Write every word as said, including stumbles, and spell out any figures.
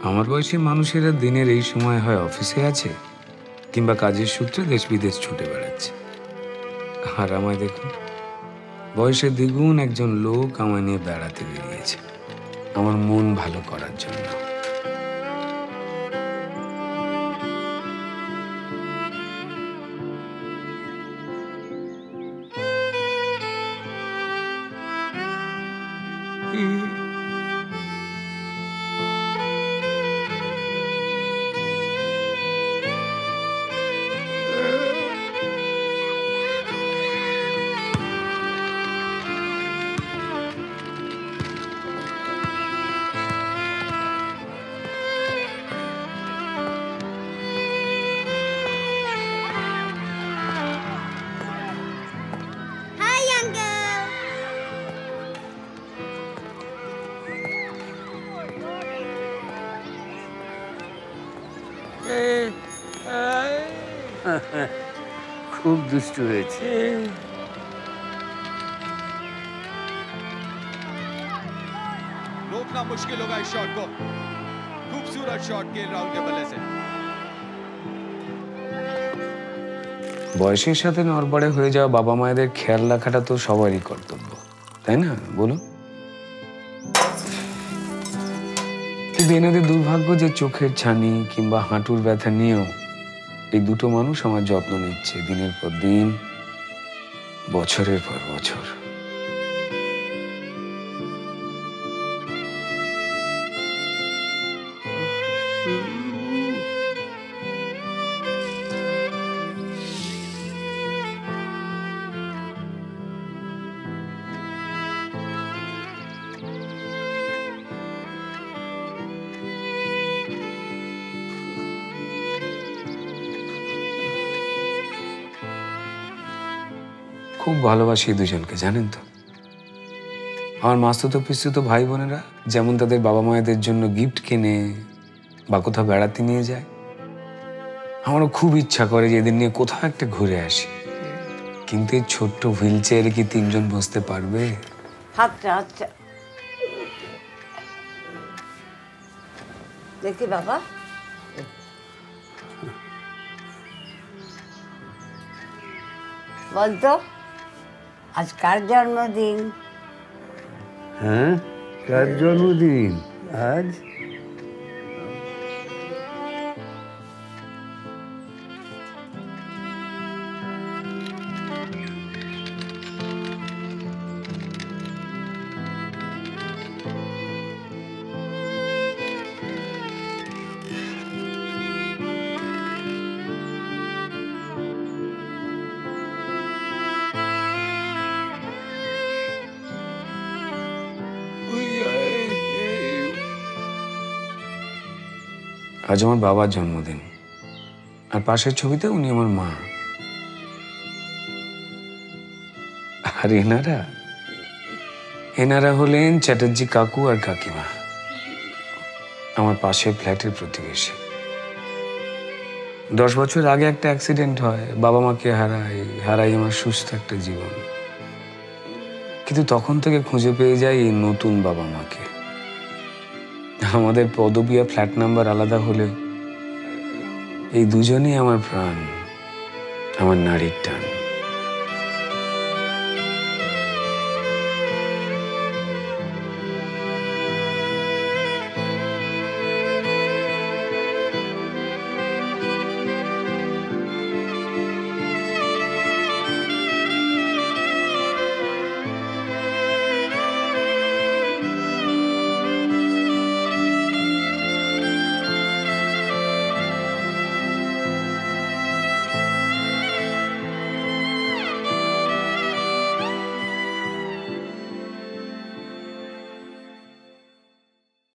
আমার বয়সী মানুষেরা দিনের এই সময় হয় অফিসে আছে কিংবা কাজের সূত্রে দেশ বিদেশ ছুটে বেড়াচ্ছে। আর আমায় দেখুন, বয়সে দ্বিগুণ একজন লোক আমায় নিয়ে বেড়াতে বেরিয়েছে আমার মন ভালো করার জন্য। খুব দুষ্টু হয়েছে। रोकना मुश्किल होगा इस शॉट को। खूबसूरत शॉट केएल राहुल के बल्ले से। বয়সের সাথে নড়বড়ে হয়ে যাওয়া বাবা মায়েদের খেয়াল রাখাটা তো সবারই কর্তব্য, তাই না বলুন? কিন্তু এনাদের দুর্ভাগ্য যে চোখের ছানি কিংবা হাঁটুর ব্যথা নিয়েও এই দুটো মানুষ আমার যত্ন নিচ্ছে দিনের পর দিন, বছরের পর বছর। খুব ভালোবাসি দুজনকে, জানেন তো। আমার মাস্তুতো পিস্তুতো ভাই বোনেরা যেমন তাদের বাবা মায়েদের জন্য গিফট কেনে বা কোথাও বেড়াতে নিয়ে যায়, আমারও খুব ইচ্ছা করে যে এদের নিয়ে কোথাও একটা ঘুরে আসি। কিন্তু এই ছোট্ট হুইল চেয়ারে কি তিনজন বসতে পারবে? আচ্ছা আচ্ছা দেখি বাবা, বলতো আজ কার জন্মদিন? হ্যাঁ, কার জন্মদিন আজ? আজ আমার বাবার জন্মদিন, আর পাশের ছবিতে উনি আমার মা। আর এনারা এনারা হলেন চ্যাটার্জি কাকু আর কাকিমা, আমার পাশের ফ্ল্যাটের প্রতিবেশী। দশ বছর আগে একটা অ্যাক্সিডেন্ট হয়, বাবা মাকে হারাই হারাই আমার সুস্থ একটা জীবন। কিন্তু তখন থেকে খুঁজে পেয়ে যাই এই নতুন বাবা মাকে। আমাদের পদবী আর ফ্ল্যাট নাম্বার আলাদা হলেও এই দুজনেই আমার প্রাণ, আমার নারীর টান।